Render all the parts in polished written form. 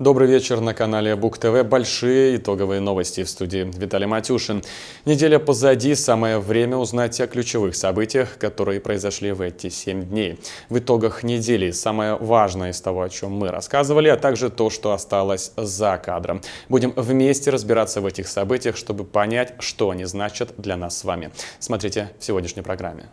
Добрый вечер на канале Бук ТВ. Большие итоговые новости в студии Виталий Матюшин. Неделя позади, самое время узнать о ключевых событиях, которые произошли в эти 7 дней. В итогах недели самое важное из того, о чем мы рассказывали, а также то, что осталось за кадром. Будем вместе разбираться в этих событиях, чтобы понять, что они значат для нас с вами. Смотрите в сегодняшней программе.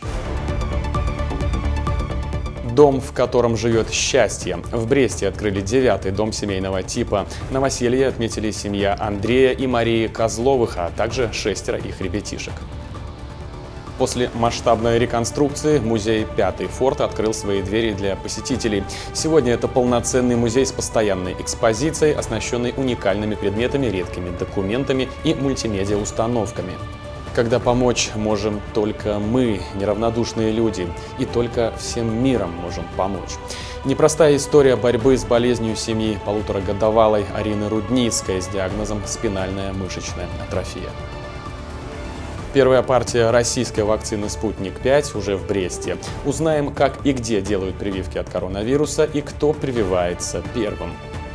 Дом, в котором живет счастье. В Бресте открыли 9-й дом семейного типа. Новоселье отметили семья Андрея и Марии Козловых, а также 6 их ребятишек. После масштабной реконструкции музей «Пятый форт» открыл свои двери для посетителей. Сегодня это полноценный музей с постоянной экспозицией, оснащенный уникальными предметами, редкими документами и мультимедиа-установками. Когда помочь можем только мы, неравнодушные люди, и только всем миром можем помочь. Непростая история борьбы с болезнью семьи полуторагодовалой Арины Рудницкой с диагнозом спинальная мышечная атрофия. Первая партия российской вакцины «Спутник-5» уже в Бресте. Узнаем, как и где делают прививки от коронавируса и кто прививается первым.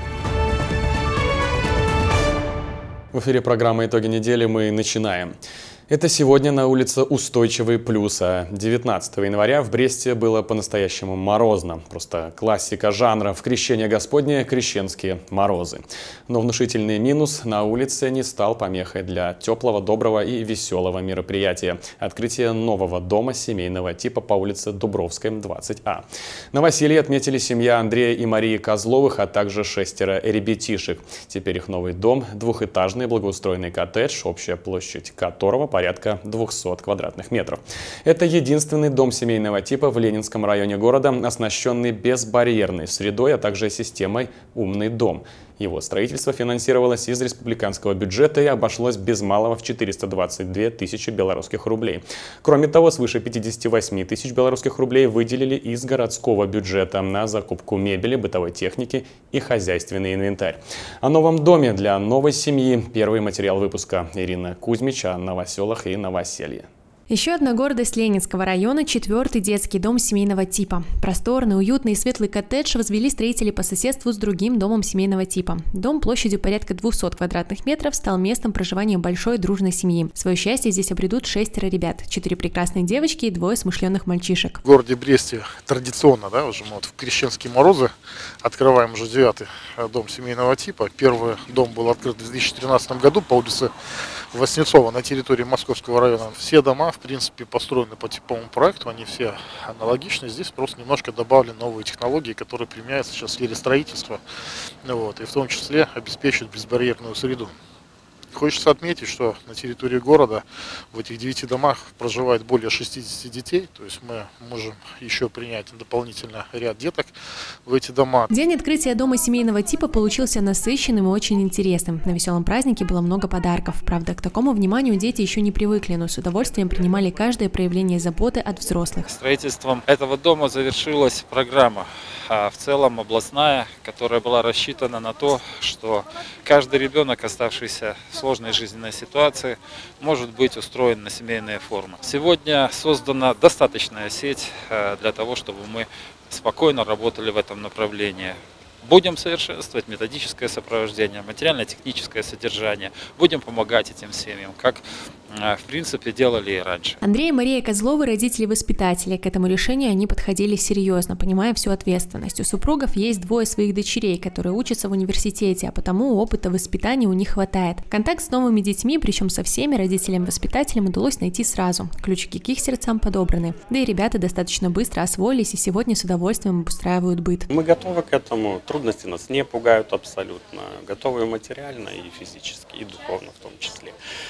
В эфире программы «Итоги недели» мы начинаем. Это сегодня на улице Устойчивый Плюса. 19 января в Бресте было по-настоящему морозно. Просто классика жанра «В крещение Господне» — крещенские морозы. Но внушительный минус на улице не стал помехой для теплого, доброго и веселого мероприятия — открытие нового дома семейного типа по улице Дубровской, 20А. Новоселье отметили семья Андрея и Марии Козловых, а также 6 ребятишек. Теперь их новый дом — двухэтажный благоустроенный коттедж, общая площадь которого порядка 200 квадратных метров. Это единственный дом семейного типа в Ленинском районе города, оснащенный безбарьерной средой, а также системой «Умный дом». Его строительство финансировалось из республиканского бюджета и обошлось без малого в 422 тысячи белорусских рублей. Кроме того, свыше 58 тысяч белорусских рублей выделили из городского бюджета на закупку мебели, бытовой техники и хозяйственный инвентарь. О новом доме для новой семьи первый материал выпуска. Ирина Кузьмич о новоселах и новоселье. Еще одна гордость Ленинского района – 4-й детский дом семейного типа. Просторный, уютный и светлый коттедж возвели строители по соседству с другим домом семейного типа. Дом площадью порядка 200 квадратных метров стал местом проживания большой дружной семьи. Свое счастье здесь обретут 6 ребят, 4 прекрасные девочки и 2 смышленых мальчишек. В городе Бресте традиционно, уже в крещенские морозы открываем уже 9-й дом семейного типа. Первый дом был открыт в 2013 году по улице Васнецова на территории Московского района. Все дома, в принципе, построены по типовому проекту, они все аналогичны. Здесь просто немножко добавлены новые технологии, которые применяются сейчас в сфере строительства, и в том числе обеспечивают безбарьерную среду. Хочется отметить, что на территории города в этих 9 домах проживает более 60 детей, то есть мы можем еще принять дополнительно ряд деток в эти дома. День открытия дома семейного типа получился насыщенным и очень интересным. На веселом празднике было много подарков. Правда, к такому вниманию дети еще не привыкли, но с удовольствием принимали каждое проявление заботы от взрослых. Строительством этого дома завершилась программа, в целом областная, которая была рассчитана на то, что каждый ребенок, оставшийся в сложной жизненной ситуации, может быть устроен на семейные формы. Сегодня создана достаточная сеть для того, чтобы мы спокойно работали в этом направлении. Будем совершенствовать методическое сопровождение, материально-техническое содержание. Будем помогать этим семьям, как, в принципе, делали и раньше. Андрей и Мария Козловы – родители-воспитатели. К этому решению они подходили серьезно, понимая всю ответственность. У супругов есть 2 своих дочерей, которые учатся в университете, а потому опыта воспитания у них хватает. Контакт с новыми детьми, причем со всеми родителями-воспитателями, удалось найти сразу. Ключики к их сердцам подобраны. Да и ребята достаточно быстро освоились и сегодня с удовольствием обустраивают быт. Мы готовы к этому. Трудности нас не пугают абсолютно. Готовы материально и физически, и духовно в том числе.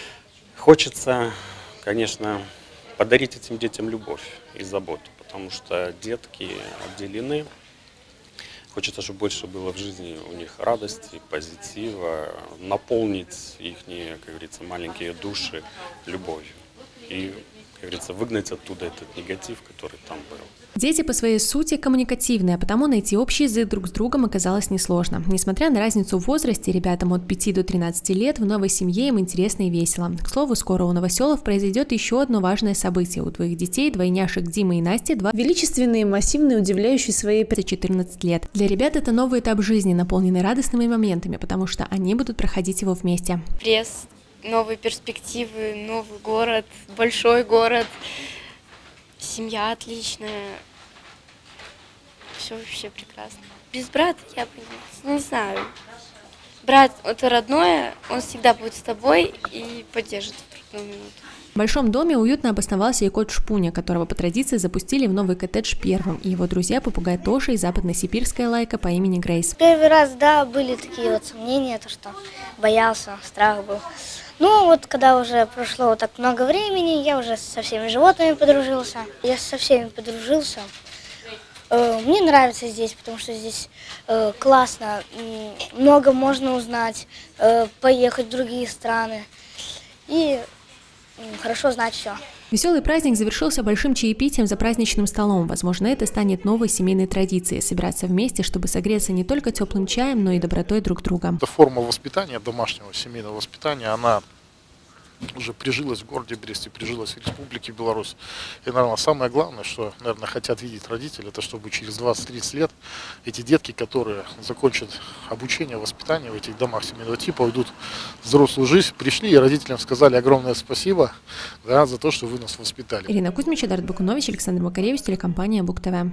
Хочется, конечно, подарить этим детям любовь и заботу, потому что детки отделены. Хочется, чтобы больше было в жизни у них радости, позитива, наполнить их, как говорится, маленькие души любовью. И, как говорится, выгнать оттуда этот негатив, который там был. Дети по своей сути коммуникативные, а потому найти общий язык друг с другом оказалось несложно. Несмотря на разницу в возрасте, ребятам от 5 до 13 лет в новой семье им интересно и весело. К слову, скоро у Новоселов произойдет еще одно важное событие. У двоих детей, двойняшек Димы и Насти, два величественные, массивные, удивляющие своей 14 лет. Для ребят это новый этап жизни, наполненный радостными моментами, потому что они будут проходить его вместе. Пресс, новые перспективы, новый город, большой город. Семья отличная, все вообще прекрасно. Без брата я бы не знаю. Брат – это родное, он всегда будет с тобой и поддержит в трудную минуту. В большом доме уютно обосновался и кот Шпуня, которого по традиции запустили в новый коттедж первым, и его друзья попугай Тоша и западносибирская лайка по имени Грейс. Первый раз, да, были такие вот сомнения, то что боялся, страх был. Ну, вот когда уже прошло вот так много времени, я уже со всеми животными подружился. Я со всеми подружился. Мне нравится здесь, потому что здесь классно, много можно узнать, поехать в другие страны и хорошо знать все. Веселый праздник завершился большим чаепитием за праздничным столом. Возможно, это станет новой семейной традицией – собираться вместе, чтобы согреться не только теплым чаем, но и добротой друг друга. Эта форма воспитания, домашнего семейного воспитания, она уже прижилась в городе Бресте, прижилась в Республике Беларусь. И, наверное, самое главное, что, наверное, хотят видеть родители, это чтобы через 20-30 лет эти детки, которые закончат обучение, воспитание в этих домах семейного типа, уйдут в взрослую жизнь, пришли и родителям сказали огромное спасибо, да, за то, что вы нас воспитали. Ирина Кузьмич, Эдард Бакунович, Александр Макаревич, телекомпания БукТВ.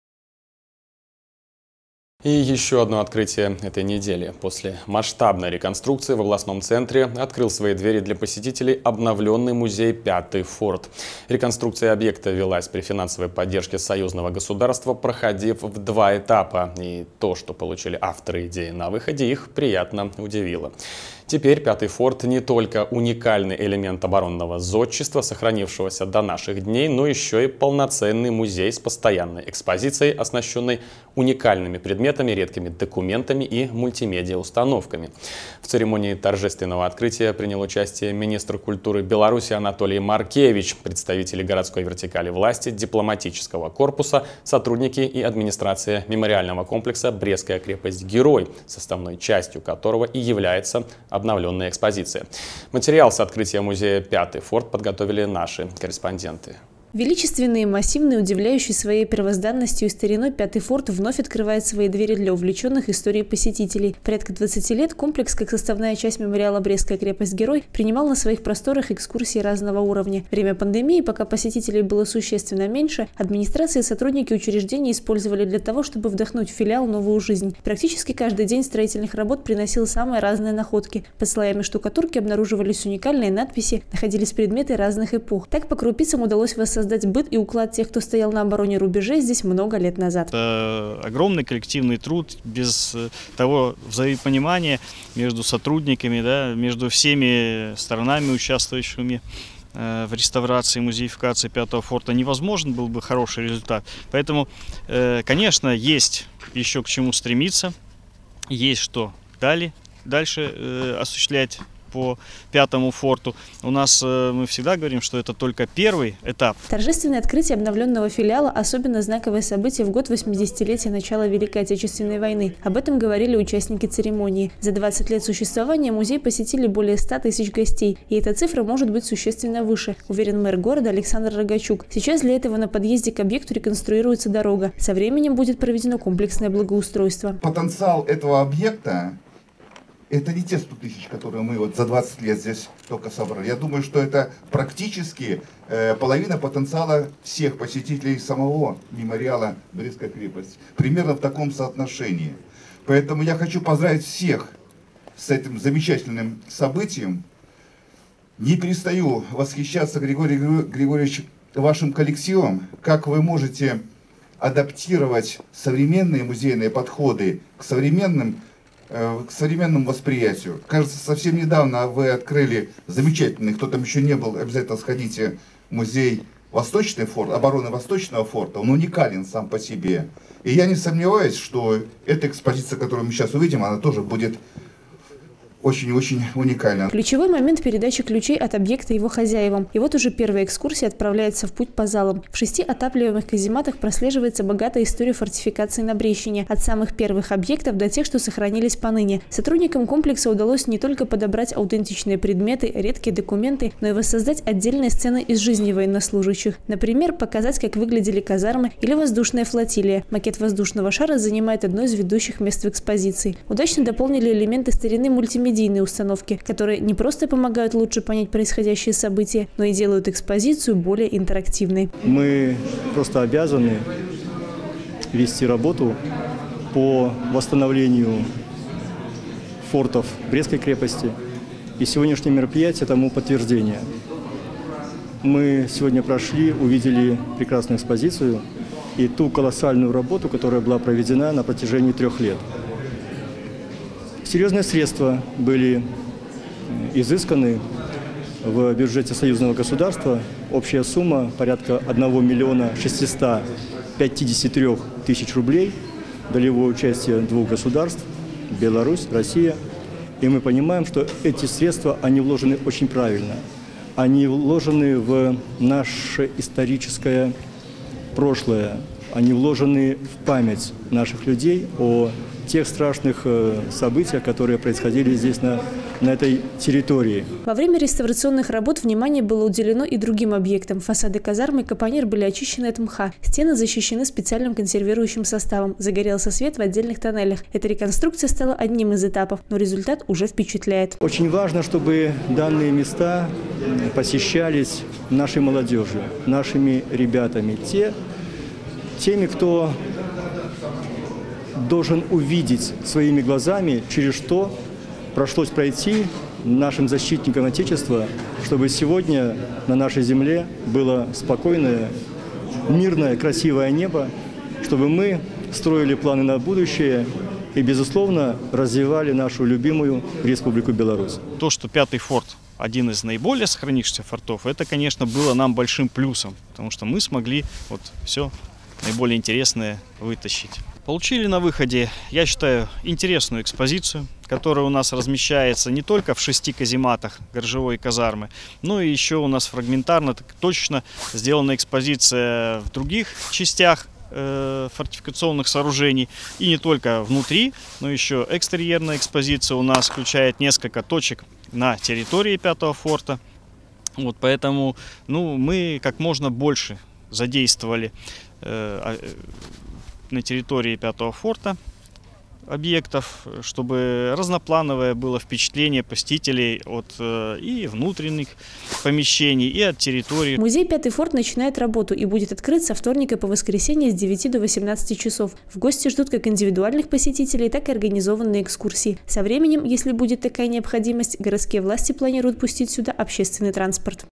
И еще одно открытие этой недели. После масштабной реконструкции в областном центре открыл свои двери для посетителей обновленный музей «Пятый форт». Реконструкция объекта велась при финансовой поддержке союзного государства, проходив в 2 этапа. И то, что получили авторы идеи на выходе, их приятно удивило. Теперь «Пятый форт» не только уникальный элемент оборонного зодчества, сохранившегося до наших дней, но еще и полноценный музей с постоянной экспозицией, оснащенной уникальными предметами, редкими документами и мультимедиа-установками. В церемонии торжественного открытия принял участие министр культуры Беларуси Анатолий Маркевич, представители городской вертикали власти, дипломатического корпуса, сотрудники и администрация мемориального комплекса «Брестская крепость-Герой», составной частью которого и является обновленная экспозиция. Материал с открытия музея «Пятый форт» подготовили наши корреспонденты. Величественный, массивный, удивляющий своей первозданностью и стариной «Пятый форт» вновь открывает свои двери для увлеченных историей посетителей. Порядка 20 лет комплекс, как составная часть мемориала «Брестская крепость-Герой», принимал на своих просторах экскурсии разного уровня. Время пандемии, пока посетителей было существенно меньше, администрация и сотрудники учреждений использовали для того, чтобы вдохнуть в филиал новую жизнь. Практически каждый день строительных работ приносил самые разные находки. Под слоями штукатурки обнаруживались уникальные надписи, находились предметы разных эпох. Так по крупицам удалось воссоздать быт и уклад тех, кто стоял на обороне рубежей здесь много лет назад. Это огромный коллективный труд, без того взаимопонимания между сотрудниками, да, между всеми сторонами, участвующими в реставрации, музеификации Пятого форта, невозможен был бы хороший результат. Поэтому, конечно, есть еще к чему стремиться, есть что дальше осуществлять по Пятому форту. У нас мы всегда говорим, что это только первый этап. Торжественное открытие обновленного филиала – особенно знаковое событие в год 80-летия начала Великой Отечественной войны. Об этом говорили участники церемонии. За 20 лет существования музей посетили более 100 тысяч гостей, и эта цифра может быть существенно выше, уверен мэр города Александр Рогачук. Сейчас для этого на подъезде к объекту реконструируется дорога. Со временем будет проведено комплексное благоустройство. Потенциал этого объекта – это не те 100 тысяч, которые мы вот за 20 лет здесь только собрали. Я думаю, что это практически половина потенциала всех посетителей самого мемориала «Брестская крепость». Примерно в таком соотношении. Поэтому я хочу поздравить всех с этим замечательным событием. Не перестаю восхищаться, Григорий Григорьевич, вашим коллективом, как вы можете адаптировать современные музейные подходы к современному восприятию. Кажется, совсем недавно вы открыли замечательный, кто там еще не был, обязательно сходите, музей Восточный форт, обороны Восточного форта. Он уникален сам по себе. И я не сомневаюсь, что эта экспозиция, которую мы сейчас увидим, она тоже будет очень-очень уникально. Ключевой момент передачи ключей от объекта его хозяевам. И вот уже первая экскурсия отправляется в путь по залам. В 6 отапливаемых казематах прослеживается богатая история фортификации на Брещине. От самых первых объектов до тех, что сохранились поныне. Сотрудникам комплекса удалось не только подобрать аутентичные предметы, редкие документы, но и воссоздать отдельные сцены из жизни военнослужащих. Например, показать, как выглядели казармы или воздушная флотилия. Макет воздушного шара занимает одно из ведущих мест в экспозиции. Удачно дополнили элементы старинной мультимедийной установки, которые не просто помогают лучше понять происходящие события, но и делают экспозицию более интерактивной. Мы просто обязаны вести работу по восстановлению фортов Брестской крепости. И сегодняшнее мероприятие тому подтверждение. Мы сегодня прошли, увидели прекрасную экспозицию и ту колоссальную работу, которая была проведена на протяжении 3 лет. Серьезные средства были изысканы в бюджете союзного государства. Общая сумма порядка 1 миллиона 653 тысяч рублей. Долевое участие 2 государств – Беларусь, Россия. И мы понимаем, что эти средства, они вложены очень правильно. Они вложены в наше историческое прошлое. Они вложены в память наших людей о тех страшных событиях, которые происходили здесь, на этой территории. Во время реставрационных работ внимание было уделено и другим объектам. Фасады казармы и капонир были очищены от мха. Стены защищены специальным консервирующим составом. Загорелся свет в отдельных тоннелях. Эта реконструкция стала одним из этапов, но результат уже впечатляет. Очень важно, чтобы данные места посещались нашей молодежью, нашими ребятами, теми, кто должен увидеть своими глазами, через что пришлось пройти нашим защитникам Отечества, чтобы сегодня на нашей земле было спокойное, мирное, красивое небо, чтобы мы строили планы на будущее и, безусловно, развивали нашу любимую Республику Беларусь. То, что 5-й форт один из наиболее сохранившихся фортов, это, конечно, было нам большим плюсом, потому что мы смогли вот все наиболее интересное вытащить. Получили на выходе, я считаю, интересную экспозицию, которая у нас размещается не только в 6 казематах горжевой казармы, но и еще у нас фрагментарно, точно сделана экспозиция в других частях фортификационных сооружений. И не только внутри, но еще экстерьерная экспозиция у нас включает несколько точек на территории 5-го форта. Вот поэтому мы как можно больше задействовали на территории 5-го форта объектов, чтобы разноплановое было впечатление посетителей от и внутренних помещений, и от территории. Музей 5-й форт начинает работу и будет открыт со вторника по воскресенье с 9 до 18 часов. В гости ждут как индивидуальных посетителей, так и организованные экскурсии. Со временем, если будет такая необходимость, городские власти планируют пустить сюда общественный транспорт.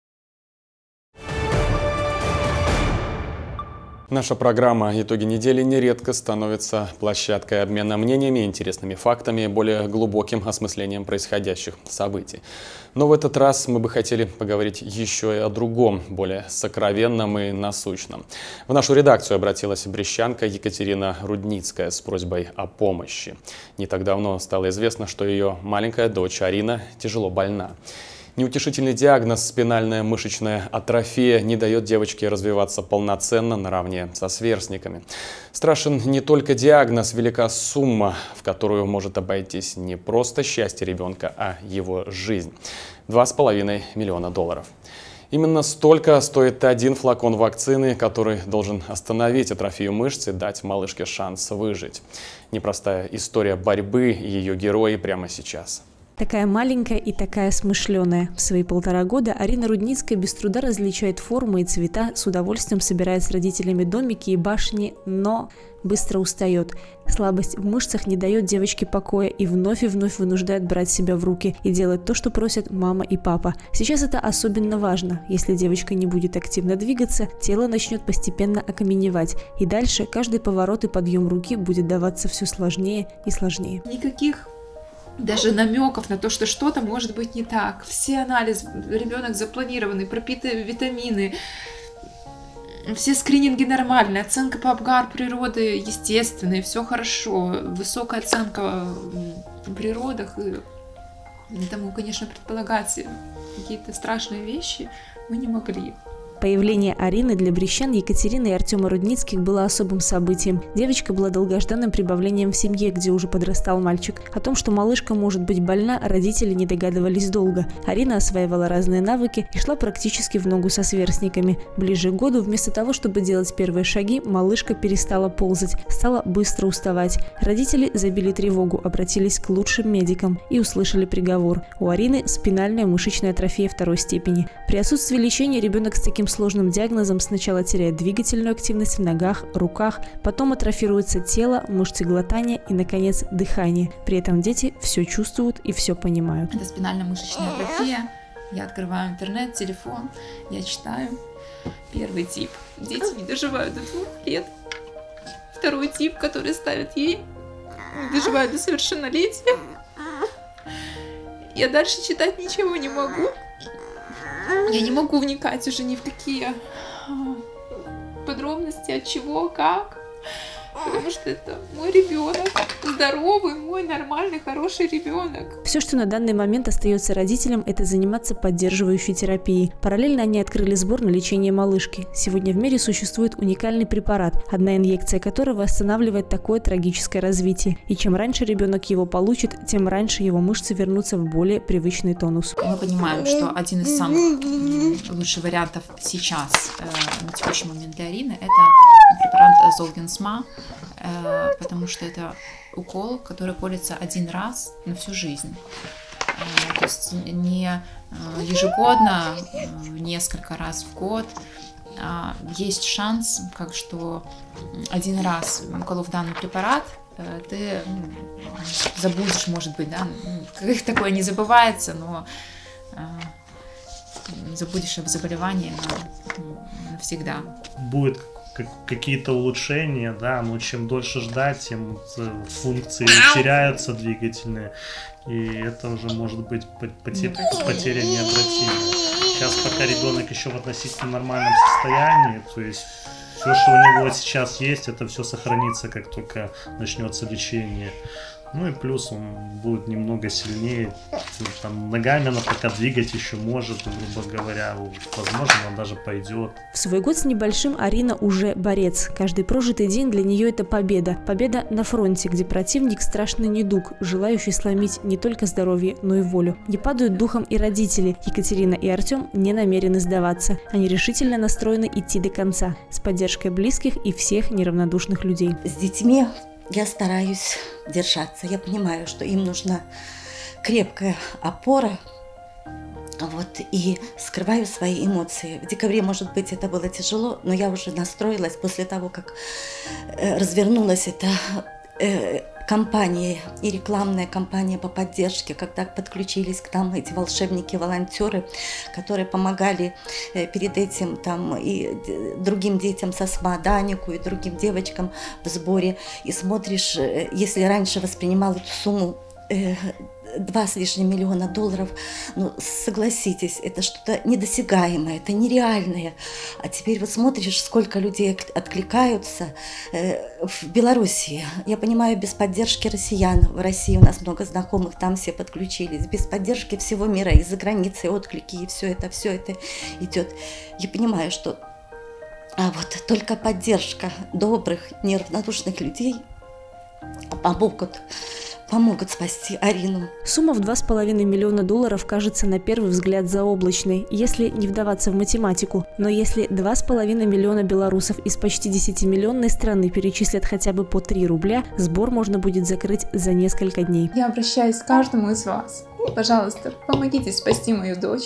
Наша программа «Итоги недели» нередко становится площадкой обмена мнениями, интересными фактами, более глубоким осмыслением происходящих событий. Но в этот раз мы бы хотели поговорить еще и о другом, более сокровенном и насущном. В нашу редакцию обратилась брещанка Екатерина Рудницкая с просьбой о помощи. Не так давно стало известно, что ее маленькая дочь Арина тяжело больна. Неутешительный диагноз «спинальная мышечная атрофия» не дает девочке развиваться полноценно наравне со сверстниками. Страшен не только диагноз, велика сумма, в которую может обойтись не просто счастье ребенка, а его жизнь. $2,5 миллиона. Именно столько стоит один флакон вакцины, который должен остановить атрофию мышц и дать малышке шанс выжить. Непростая история борьбы и ее герои прямо сейчас. Такая маленькая и такая смышленая. В свои 1,5 года Арина Рудницкая без труда различает формы и цвета, с удовольствием собирает с родителями домики и башни, но быстро устает. Слабость в мышцах не дает девочке покоя и вновь вынуждает брать себя в руки и делать то, что просят мама и папа. Сейчас это особенно важно. Если девочка не будет активно двигаться, тело начнет постепенно окаменевать. И дальше каждый поворот и подъем руки будет даваться все сложнее и сложнее. Никаких даже намеков на то, что что-то может быть не так. Все анализы, ребенок запланированный, пропиты витамины, все скрининги нормальные, оценка по Апгар природы естественная, все хорошо, высокая оценка в природах, Поэтому, конечно, предполагать какие-то страшные вещи мы не могли. Появление Арины для брещан, Екатерины и Артема Рудницких было особым событием. Девочка была долгожданным прибавлением в семье, где уже подрастал мальчик. О том, что малышка может быть больна, родители не догадывались долго. Арина осваивала разные навыки и шла практически в ногу со сверстниками. Ближе к году, вместо того, чтобы делать первые шаги, малышка перестала ползать, стала быстро уставать. Родители забили тревогу, обратились к лучшим медикам и услышали приговор. У Арины спинальная мышечная атрофия 2-й степени. При отсутствии лечения ребенок с таким сложным диагнозом сначала теряет двигательную активность в ногах, руках, потом атрофируется тело, мышцы глотания и, наконец, дыхание. При этом дети все чувствуют и все понимают. Это спинальная мышечная атрофия. Я открываю интернет, телефон, я читаю. 1-й тип. Дети не доживают до 2 лет. 2-й тип, который ставят ей, не доживают до совершеннолетия. Я дальше читать ничего не могу. Я не могу вникать уже ни в какие подробности, от чего, как, потому что это мой ребенок, здоровый, мой нормальный, хороший ребенок. Все, что на данный момент остается родителям, это заниматься поддерживающей терапией. Параллельно они открыли сбор на лечение малышки. Сегодня в мире существует уникальный препарат, одна инъекция которого останавливает такое трагическое развитие. И чем раньше ребенок его получит, тем раньше его мышцы вернутся в более привычный тонус. Мы понимаем, что один из самых лучших вариантов сейчас, на текущий момент для Арины, это препарат Золгенсма, потому что это укол, который колется 1 раз на всю жизнь. То есть не ежегодно, несколько раз в год. Есть шанс, как что 1 раз уколов данный препарат, ты забудешь, может быть, да, такое не забывается, но забудешь об заболевании навсегда. Будет какие-то улучшения, да, но чем дольше ждать, тем функции теряются двигательные, и это уже может быть потеря необратимая. Сейчас пока ребенок еще в относительно нормальном состоянии, то есть все, что у него сейчас есть, это все сохранится, как только начнется лечение. Ну и плюс он будет немного сильнее, там, ногами она пока двигать еще может, грубо говоря, возможно, она даже пойдет. В свой год с небольшим Арина уже борец. Каждый прожитый день для нее это победа. Победа на фронте, где противник – страшный недуг, желающий сломить не только здоровье, но и волю. Не падают духом и родители. Екатерина и Артем не намерены сдаваться. Они решительно настроены идти до конца, с поддержкой близких и всех неравнодушных людей. С детьми я стараюсь держаться. Я понимаю, что им нужна крепкая опора. Вот, и скрываю свои эмоции. В декабре, может быть, это было тяжело, но я уже настроилась после того, как развернулась эта кампания и рекламная кампания по поддержке, когда подключились к нам эти волшебники-волонтеры, которые помогали перед этим там и другим детям со СМА, Данику и другим девочкам в сборе. И смотришь, если раньше воспринимал эту сумму 2 с лишним миллиона долларов, ну, согласитесь, это что-то недосягаемое, это нереальное. А теперь вот смотришь, сколько людей откликаются в Белоруссии. Я понимаю, без поддержки россиян, в России у нас много знакомых, там все подключились, без поддержки всего мира, из-за границы, отклики, и все это идет. Я понимаю, что вот только поддержка добрых, неравнодушных людей помогут спасти Арину. Сумма в 2,5 миллиона долларов кажется на первый взгляд заоблачной, если не вдаваться в математику. Но если 2,5 миллиона белорусов из почти 10-миллионной страны перечислят хотя бы по 3 рубля, сбор можно будет закрыть за несколько дней. Я обращаюсь к каждому из вас. Пожалуйста, помогите спасти мою дочь.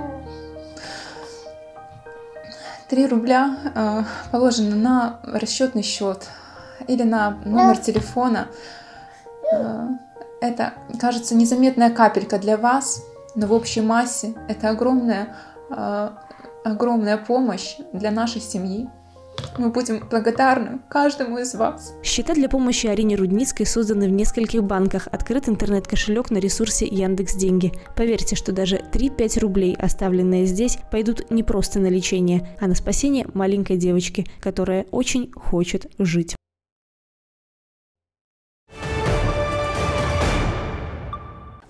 3 рубля положено на расчетный счет или на номер телефона. Это, кажется, незаметная капелька для вас, но в общей массе это огромная помощь для нашей семьи. Мы будем благодарны каждому из вас. Счета для помощи Арине Рудницкой созданы в нескольких банках, открыт интернет-кошелек на ресурсе Яндекс.Деньги. Поверьте, что даже 3-5 рублей, оставленные здесь, пойдут не просто на лечение, а на спасение маленькой девочки, которая очень хочет жить. Вы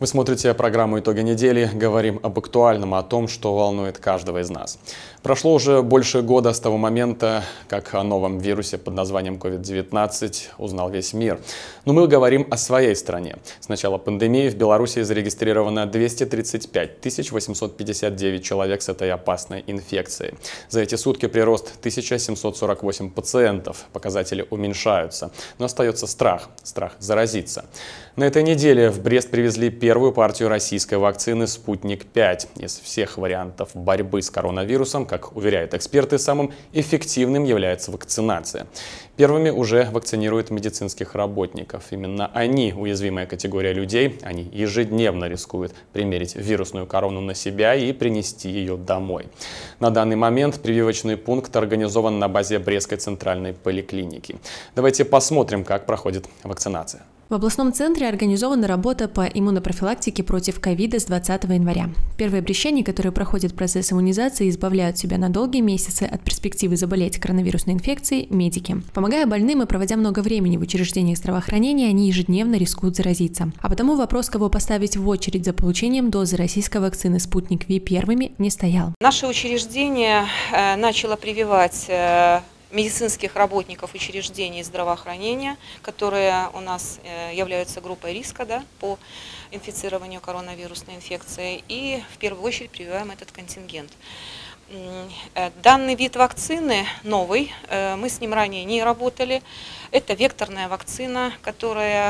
Вы смотрите программу «Итоги недели». Говорим об актуальном, о том, что волнует каждого из нас. Прошло уже больше года с того момента, как о новом вирусе под названием COVID-19 узнал весь мир. Но мы говорим о своей стране. С начала пандемии в Беларуси зарегистрировано 235 859 человек с этой опасной инфекцией. За эти сутки прирост 1748 пациентов. Показатели уменьшаются. Но остается страх заразиться. На этой неделе в Брест привезли первую партию российской вакцины «Спутник-5». Из всех вариантов борьбы с коронавирусом, как уверяют эксперты, самым эффективным является вакцинация. Первыми уже вакцинируют медицинских работников. Именно они уязвимая категория людей. Они ежедневно рискуют примерить вирусную корону на себя и принести ее домой. На данный момент прививочный пункт организован на базе Брестской центральной поликлиники. Давайте посмотрим, как проходит вакцинация. В областном центре организована работа по иммунопрофилактике против ковида с 20 января. Первые брестчане, которые проходят процесс иммунизации, избавляют себя на долгие месяцы от перспективы заболеть коронавирусной инфекцией – медики. Помогая больным и проводя много времени в учреждениях здравоохранения, они ежедневно рискуют заразиться. А потому вопрос, кого поставить в очередь за получением дозы российской вакцины «Спутник Ви» первыми, не стоял. Наше учреждение начало прививать медицинских работников учреждений здравоохранения, которые у нас являются группой риска по инфицированию коронавирусной инфекцией, и в первую очередь прививаем этот контингент. Данный вид вакцины новый, мы с ним ранее не работали. Это векторная вакцина, которая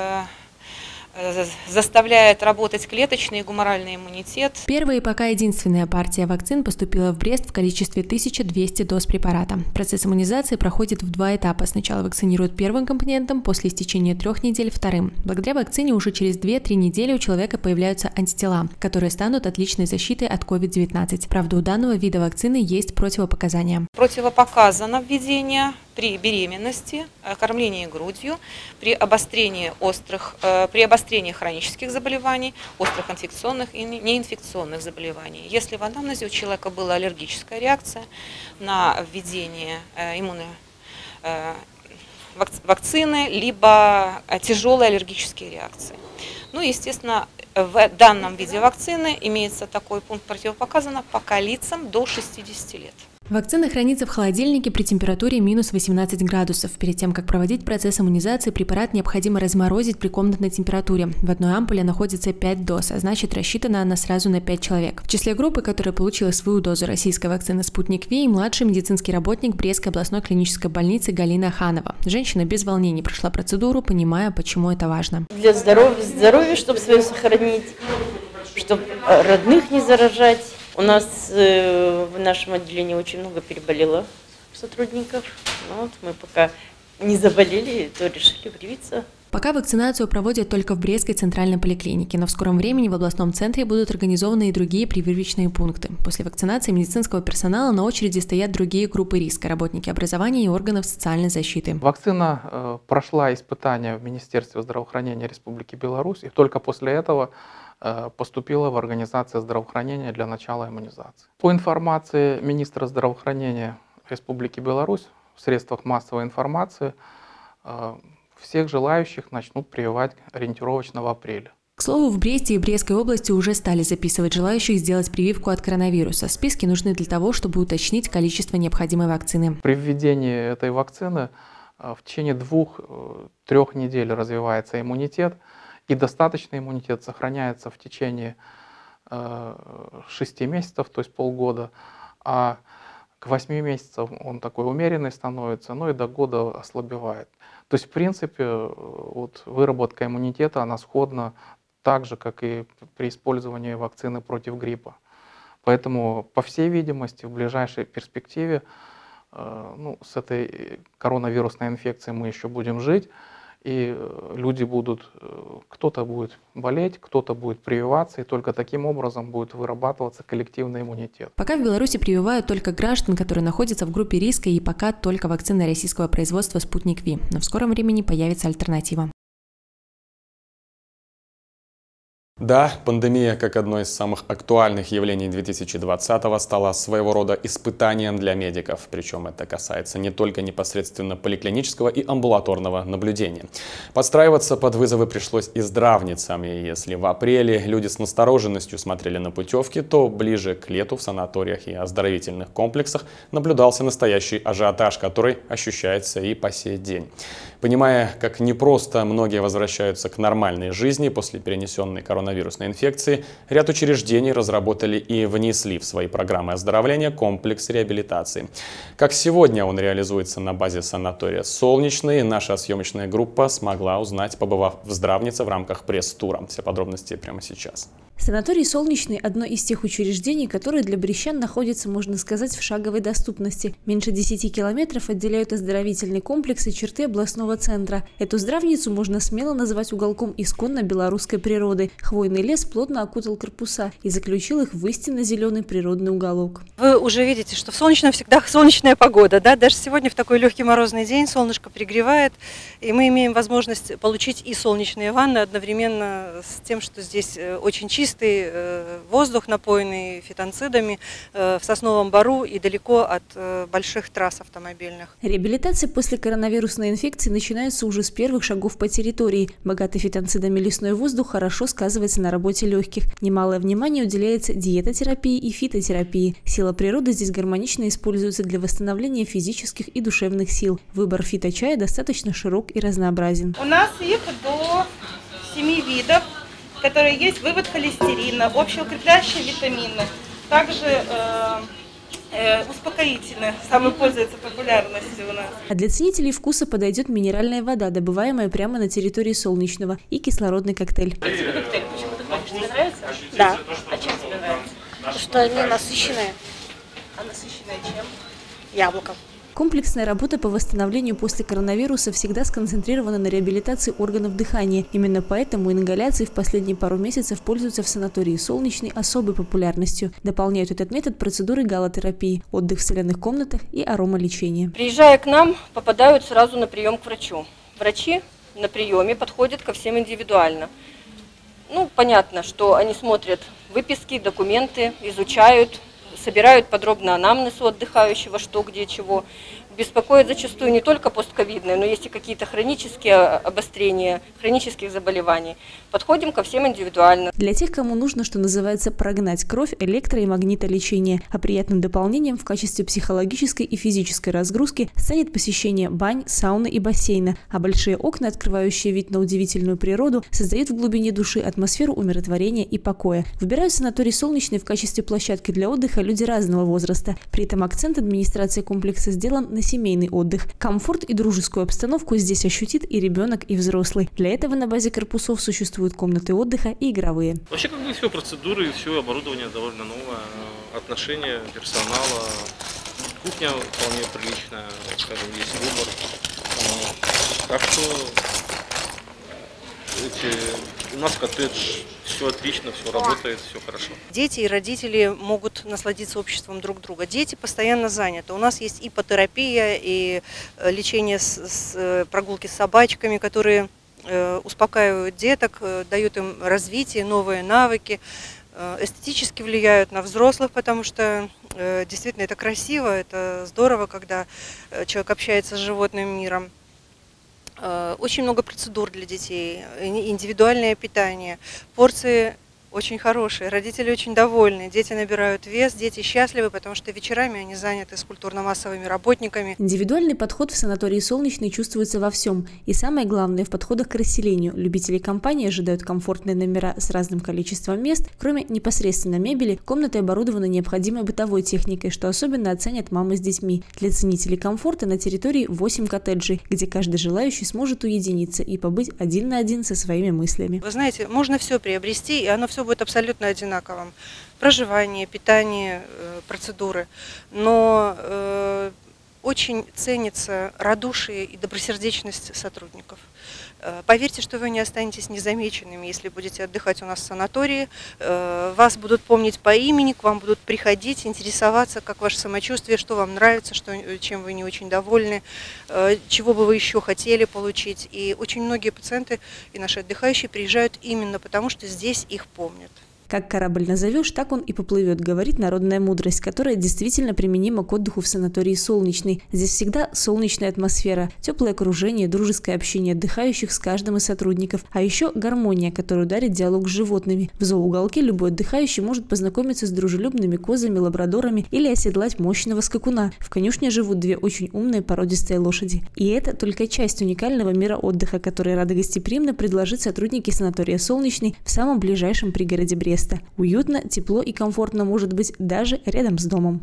заставляет работать клеточный и гуморальный иммунитет. Первая и пока единственная партия вакцин поступила в Брест в количестве 1200 доз препарата. Процесс иммунизации проходит в два этапа. Сначала вакцинируют первым компонентом, после истечения 3 недель – вторым. Благодаря вакцине уже через 2-3 недели у человека появляются антитела, которые станут отличной защитой от COVID-19. Правда, у данного вида вакцины есть противопоказания. Противопоказано введение при беременности, кормлении грудью, при обострении хронических заболеваний, острых инфекционных и неинфекционных заболеваний. Если в анамнезе у человека была аллергическая реакция на введение вакцины, либо тяжелые аллергические реакции. Ну, естественно, в данном виде вакцины имеется такой пункт противопоказано пока лицам до 60 лет. Вакцина хранится в холодильнике при температуре минус 18 градусов. Перед тем, как проводить процесс иммунизации, препарат необходимо разморозить при комнатной температуре. В одной ампуле находится 5 доз, а значит рассчитана она сразу на 5 человек. В числе группы, которая получила свою дозу российской вакцины «Спутник Ви», младший медицинский работник Брестской областной клинической больницы Галина Ханова. Женщина без волнений прошла процедуру, понимая, почему это важно. Для здоровья, чтобы свое сохранить, чтобы родных не заражать. У нас в нашем отделении очень много переболело сотрудников. Вот мы пока не заболели, то решили привиться. Пока вакцинацию проводят только в Брестской центральной поликлинике, но в скором времени в областном центре будут организованы и другие прививочные пункты. После вакцинации медицинского персонала на очереди стоят другие группы риска – работники образования и органов социальной защиты. Вакцина прошла испытания в Министерстве здравоохранения Республики Беларусь, и только после этого поступила в Организацию здравоохранения для начала иммунизации. По информации министра здравоохранения Республики Беларусь в средствах массовой информации всех желающих начнут прививать ориентировочно в апреле. К слову, в Бресте и Брестской области уже стали записывать желающих сделать прививку от коронавируса. Списки нужны для того, чтобы уточнить количество необходимой вакцины. При введении этой вакцины в течение 2-3 недель развивается иммунитет, и достаточный иммунитет сохраняется в течение 6 месяцев, то есть полгода, а к 8 месяцам он такой умеренный становится, но и до года ослабевает. То есть, в принципе, вот выработка иммунитета, она сходна так же, как и при использовании вакцины против гриппа. Поэтому, по всей видимости, в ближайшей перспективе с этой коронавирусной инфекцией мы еще будем жить. И люди будут, кто-то будет болеть, кто-то будет прививаться, и только таким образом будет вырабатываться коллективный иммунитет. Пока в Беларуси прививают только граждан, которые находятся в группе риска, и пока только вакцина российского производства «Спутник Ви». Но в скором времени появится альтернатива. Да, пандемия, как одно из самых актуальных явлений 2020-го, стала своего рода испытанием для медиков. Причем это касается не только непосредственно поликлинического и амбулаторного наблюдения. Подстраиваться под вызовы пришлось и здравницам. И если в апреле люди с настороженностью смотрели на путевки, то ближе к лету в санаториях и оздоровительных комплексах наблюдался настоящий ажиотаж, который ощущается и по сей день. Понимая, как непросто многие возвращаются к нормальной жизни после перенесенной коронавирусной инфекции, ряд учреждений разработали и внесли в свои программы оздоровления комплекс реабилитации. Как сегодня он реализуется на базе санатория «Солнечный», наша съемочная группа смогла узнать, побывав в здравнице в рамках пресс-тура. Все подробности прямо сейчас. Санаторий «Солнечный» – одно из тех учреждений, которые для брестян находятся, можно сказать, в шаговой доступности. Меньше 10 километров отделяют оздоровительный комплекс и черты областного центра. Эту здравницу можно смело называть уголком исконно белорусской природы. Хвойный лес плотно окутал корпуса и заключил их в истинно зеленый природный уголок. Вы уже видите, что в Солнечном всегда солнечная погода, да? Даже сегодня в такой легкий морозный день солнышко пригревает, и мы имеем возможность получить и солнечные ванны одновременно с тем, что здесь очень чистый воздух, напоенный фитонцидами в сосновом бору и далеко от больших трасс автомобильных. Реабилитация после коронавирусной инфекции начинается уже с первых шагов по территории. Богатый фитонцидами лесной воздух хорошо сказывается на работе легких. Немалое внимание уделяется диетотерапии и фитотерапии. Сила природы здесь гармонично используется для восстановления физических и душевных сил. Выбор фиточая достаточно широк и разнообразен. У нас их до 7 видов, которые есть: вывод холестерина, общеукрепляющие витамины, также успокоительные, самый пользуется популярностью у нас. А для ценителей вкуса подойдет минеральная вода, добываемая прямо на территории Солнечного, и кислородный коктейль. Коктейль, почему ты хочешь? Тебе нравится? Да. А чем тебе нравится? Потому что они насыщенные. А насыщенная чем? Яблоком. Комплексная работа по восстановлению после коронавируса всегда сконцентрирована на реабилитации органов дыхания. Именно поэтому ингаляции в последние пару месяцев пользуются в санатории «Солнечный» особой популярностью. Дополняют этот метод процедуры галотерапии, отдых в соляных комнатах и аромалечение. Приезжая к нам, попадают сразу на прием к врачу. Врачи на приеме подходят ко всем индивидуально. Понятно, что они смотрят выписки, документы, изучают, собирают подробно анамнез у отдыхающего, что, где, чего. Беспокоит зачастую не только постковидные, но есть и какие-то хронические обострения, хронических заболеваний. Подходим ко всем индивидуально. Для тех, кому нужно, что называется, прогнать кровь, электро- и магнитолечение. А приятным дополнением в качестве психологической и физической разгрузки станет посещение бань, сауны и бассейна. А большие окна, открывающие вид на удивительную природу, создают в глубине души атмосферу умиротворения и покоя. Выбирают санаторий «Солнечный» в качестве площадки для отдыха люди разного возраста. При этом акцент администрации комплекса сделан на семейный отдых. Комфорт и дружескую обстановку здесь ощутит и ребенок, и взрослый. Для этого на базе корпусов существуют комнаты отдыха и игровые. Вообще, все процедуры, все оборудование довольно новое, отношение персонала, кухня вполне приличная, скажем, есть выбор. Так что у нас коттедж, все отлично, все работает, все хорошо. Дети и родители могут насладиться обществом друг друга. Дети постоянно заняты. У нас есть ипотерапия, и лечение прогулки с собачками, которые успокаивают деток, дают им развитие, новые навыки, эстетически влияют на взрослых, потому что действительно это красиво, это здорово, когда человек общается с животным миром. Очень много процедур для детей, индивидуальное питание, порции очень хорошие, родители очень довольны, дети набирают вес, дети счастливы, потому что вечерами они заняты с культурно-массовыми работниками. Индивидуальный подход в санатории «Солнечный» чувствуется во всем. И самое главное – в подходах к расселению. Любители компании ожидают комфортные номера с разным количеством мест. Кроме непосредственно мебели, комнаты оборудованы необходимой бытовой техникой, что особенно оценят мамы с детьми. Для ценителей комфорта на территории 8 коттеджей, где каждый желающий сможет уединиться и побыть один на один со своими мыслями. Вы знаете, можно все приобрести, и оно все будет абсолютно одинаковым. Проживание, питание, процедуры. Но очень ценится радушие и добросердечность сотрудников. Поверьте, что вы не останетесь незамеченными, если будете отдыхать у нас в санатории. Вас будут помнить по имени, к вам будут приходить, интересоваться, как ваше самочувствие, что вам нравится, чем вы не очень довольны, чего бы вы еще хотели получить. И очень многие пациенты и наши отдыхающие приезжают именно потому, что здесь их помнят. Как корабль назовешь, так он и поплывет, говорит народная мудрость, которая действительно применима к отдыху в санатории «Солнечный». Здесь всегда солнечная атмосфера, теплое окружение, дружеское общение отдыхающих с каждым из сотрудников, а еще гармония, которую дарит диалог с животными. В зооуголке любой отдыхающий может познакомиться с дружелюбными козами, лабрадорами или оседлать мощного скакуна. В конюшне живут две очень умные породистые лошади. И это только часть уникального мира отдыха, который рады гостеприимно предложить сотрудники санатория «Солнечный» в самом ближайшем пригороде Бреста. Уютно, тепло и комфортно может быть даже рядом с домом.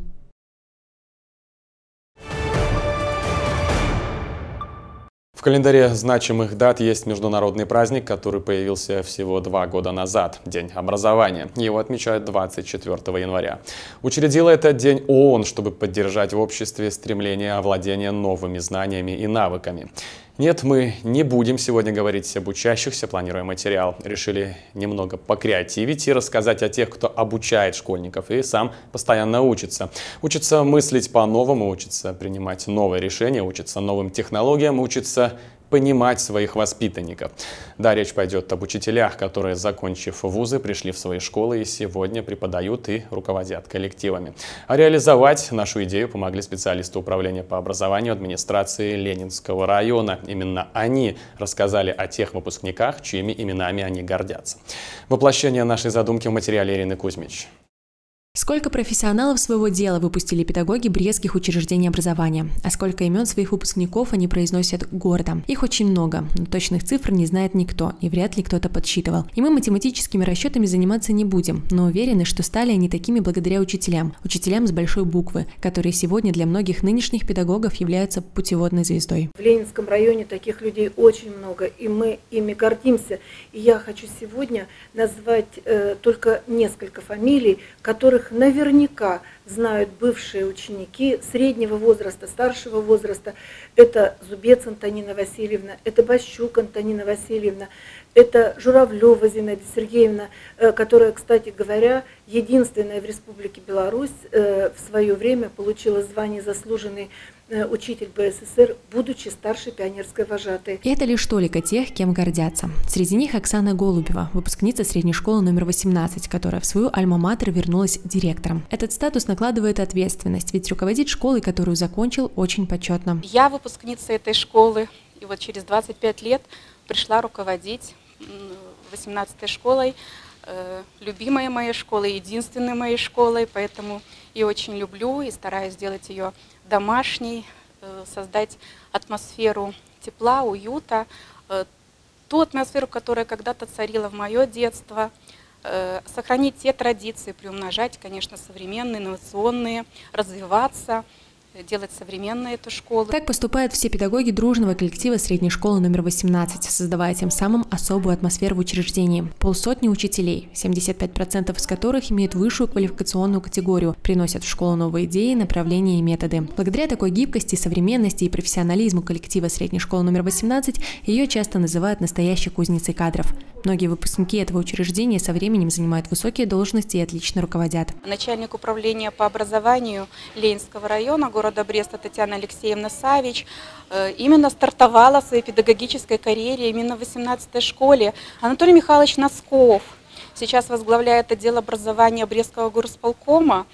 В календаре значимых дат есть международный праздник, который появился всего 2 года назад – День образования. Его отмечают 24 января. Учредила этот день ООН, чтобы поддержать в обществе стремление овладения новыми знаниями и навыками. Нет, мы не будем сегодня говорить об учащихся, планируя материал. Решили немного покреативить и рассказать о тех, кто обучает школьников и сам постоянно учится. Учится мыслить по-новому, учится принимать новые решения, учится новым технологиям, учится понимать своих воспитанников. Да, речь пойдет об учителях, которые, закончив вузы, пришли в свои школы и сегодня преподают и руководят коллективами. А реализовать нашу идею помогли специалисты управления по образованию администрации Ленинского района. Именно они рассказали о тех выпускниках, чьими именами они гордятся. Воплощение нашей задумки в материале Ирины Кузьмич. Сколько профессионалов своего дела выпустили педагоги брестских учреждений образования, а сколько имен своих выпускников они произносят гордо. Их очень много, но точных цифр не знает никто, и вряд ли кто-то подсчитывал. И мы математическими расчетами заниматься не будем, но уверены, что стали они такими благодаря учителям с большой буквы, которые сегодня для многих нынешних педагогов являются путеводной звездой. В Ленинском районе таких людей очень много, и мы ими гордимся. И я хочу сегодня назвать только несколько фамилий, которых наверняка знают бывшие ученики среднего возраста, старшего возраста. Это Зубец Антонина Васильевна, это Бащук Антонина Васильевна, это Журавлева Зинаида Сергеевна, которая, кстати говоря, единственная в Республике Беларусь в свое время получила звание «Заслуженный учитель БССР», будучи старшей пионерской вожатой. И это лишь только тех, кем гордятся. Среди них Оксана Голубева, выпускница средней школы номер 18, которая в свою альма-матер вернулась директором. Этот статус накладывает ответственность, ведь руководить школой, которую закончил, очень почетно. Я выпускница этой школы, и вот через 25 лет пришла руководить 18-й школой, любимой моей школой, единственной моей школой, поэтому ее очень люблю и стараюсь сделать ее домашней, создать атмосферу тепла, уюта, ту атмосферу, которая когда-то царила в мое детство, сохранить те традиции, приумножать, конечно, современные, инновационные, развиваться, делать современной эту школу. Так поступают все педагоги дружного коллектива средней школы номер 18, создавая тем самым особую атмосферу в учреждении. Полсотни учителей, 75% из которых имеют высшую квалификационную категорию, приносят в школу новые идеи, направления и методы. Благодаря такой гибкости, современности и профессионализму коллектива средней школы номер 18 ее часто называют настоящей кузницей кадров. Многие выпускники этого учреждения со временем занимают высокие должности и отлично руководят. Начальник управления по образованию Ленинского района города Бреста Татьяна Алексеевна Савич именно стартовала в своей педагогической карьере именно в 18-й школе. Анатолий Михайлович Носков сейчас возглавляет отдел образования Брестского горосполкома,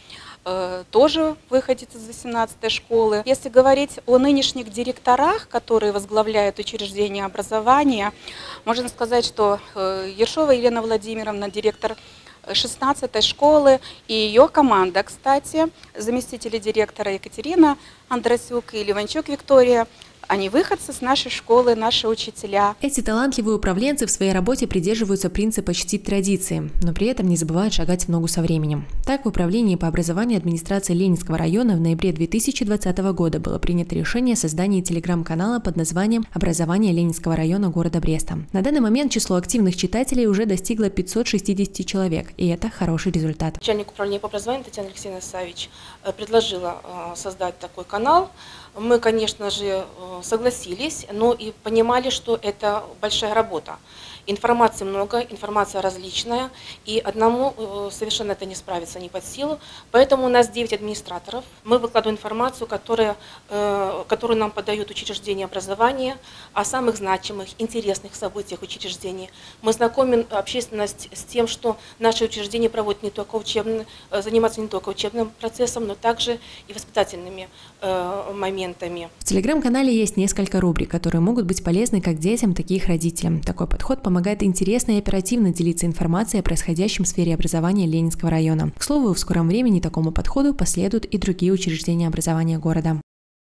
тоже выходит из 18-й школы. Если говорить о нынешних директорах, которые возглавляют учреждения образования, можно сказать, что Ершова Елена Владимировна, директор 16-й школы, и ее команда, кстати, заместители директора Екатерина Андросюк и Ливанчук Виктория, Они выходцы с нашей школы, наши учителя. Эти талантливые управленцы в своей работе придерживаются принципа «чтить традиции», но при этом не забывают шагать в ногу со временем. Так, в Управлении по образованию администрации Ленинского района в ноябре 2020 года было принято решение о создании телеграм-канала под названием «Образование Ленинского района города Бреста». На данный момент число активных читателей уже достигло 560 человек, и это хороший результат. Начальник управления по образованию Татьяна Алексеевна Савич предложила создать такой канал. Мы, конечно же, согласились, но и понимали, что это большая работа. Информации много, информация различная, и одному совершенно это не справится, не под силу. Поэтому у нас 9 администраторов. Мы выкладываем информацию, которую нам подают учреждения образования, о самых значимых, интересных событиях учреждений. Мы знакомим общественность с тем, что наши учреждения проводят не только занимаются не только учебным процессом, но также и воспитательными моментами. В телеграм-канале есть несколько рубрик, которые могут быть полезны как детям, так и их родителям. Такой подход помогает интересно и оперативно делиться информацией о происходящем в сфере образования Ленинского района. К слову, в скором времени такому подходу последуют и другие учреждения образования города.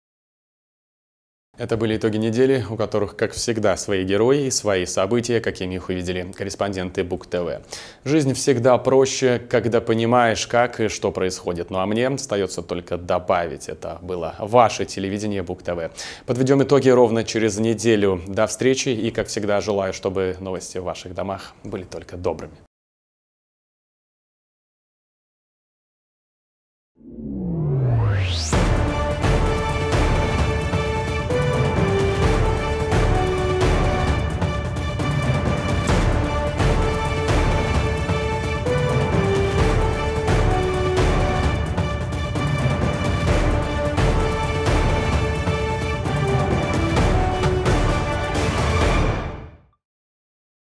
Это были итоги недели, у которых, как всегда, свои герои и свои события, какими их увидели корреспонденты БУК-ТВ. Жизнь всегда проще, когда понимаешь, как и что происходит. Ну а мне остается только добавить. Это было ваше телевидение БУК-ТВ. Подведем итоги ровно через неделю. До встречи и, как всегда, желаю, чтобы новости в ваших домах были только добрыми.